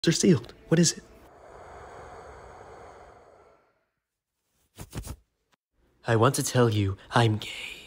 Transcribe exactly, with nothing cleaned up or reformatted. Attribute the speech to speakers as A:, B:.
A: are sealed. What is it? I want to tell you I'm gay.